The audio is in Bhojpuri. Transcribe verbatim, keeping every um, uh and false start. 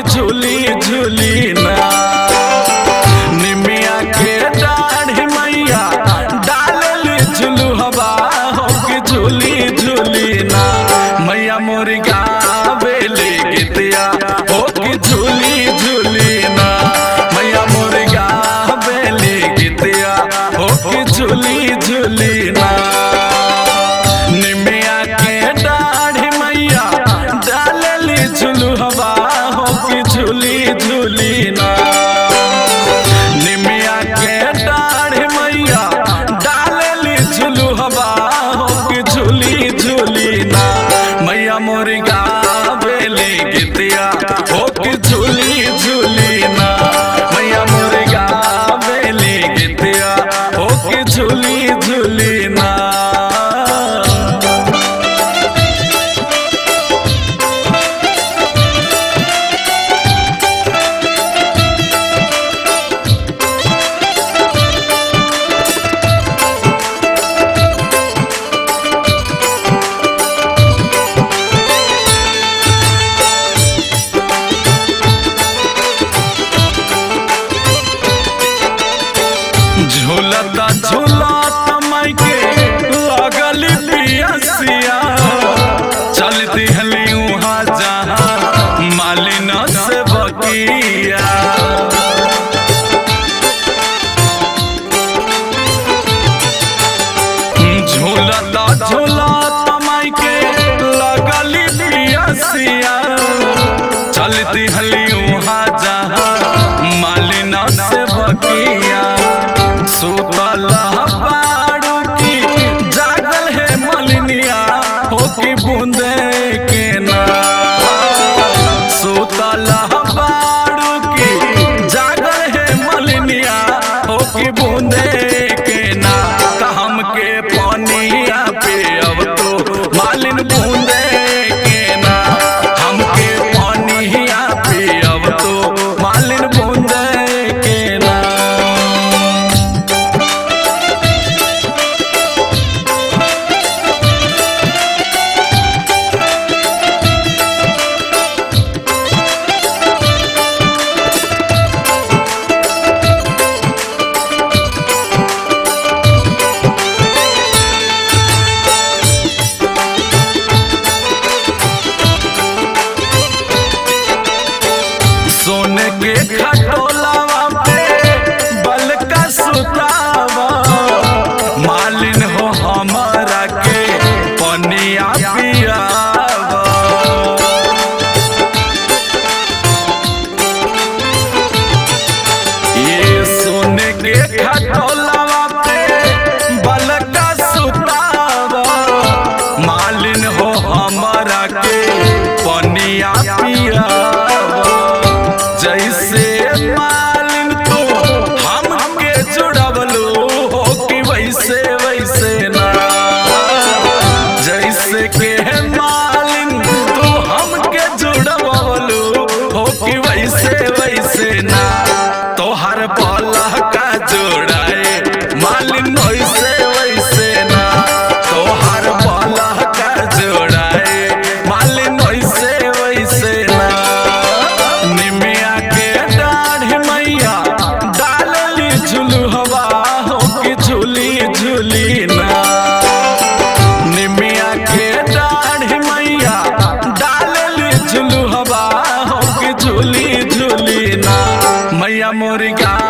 झूली झूली ना। निमिया के दाढ़ी मैया डालली झुलू हवा हो कि झूली झूली ना। मैया मोरी गावेली गीतिया हो कि झूली झूली ना। मैया मोरी गावेली गीतिया हो कि झूली झूली ना। निमिया के दाढ़ी मैया डालली झुलू हवा हो कि झूली झूली ना। निमिया के दाढ़ी मैया डालली झुलू हवा हो कि झूली झूली ना। मैया मोरी गावेली गीतिया हो कि झूली झूली ना। मैया मोरी गावेली गीतिया हो कि झूली झूली ना। झूलता झूलता माई के लगल पियसिया चलती हली वहाँ जहाँ मालिन से बकिया। झूलता झूलता माई के लगल पियसिया चलती हली वहाँ जहाँ मालिन से बकिया। सुतल बाड़ू की जागल है मलिनिया हो कि बूंदे के ना। सुतल बाड़ू की जागल है मलिनिया हो कि बूंदे के ना। हम के पानिया पे अब तो मालिन बूंदे के ना। हम के पानिया पे अब तो मालिन बूंदे के ना। सोने के खटोलावा पे बल का सुतावा मालिन हो हमारा के पनिया पियावा। ये सोने के खटोलावा पे बल का सुतावा मालिन हो हमारा के पनिया पियावा। जैसे मालिन तो हमके जुड़वलो हो कि वैसे वैसे ना। जैसे के मालिन तो हमके जुड़वलो हो कि वैसे वैसे ना। तो हर पला का जोड़ाए मालिन वैसे वैसे ना। तो हर पला का जोड़ाए मालिन वैसे वैसे ना। झुलू हवा हो कि झूली झूली ना। निमिया के दाढ़ी मैया डालली झुलू हवा हो कि झूली झूली ना। मैया मोरी गा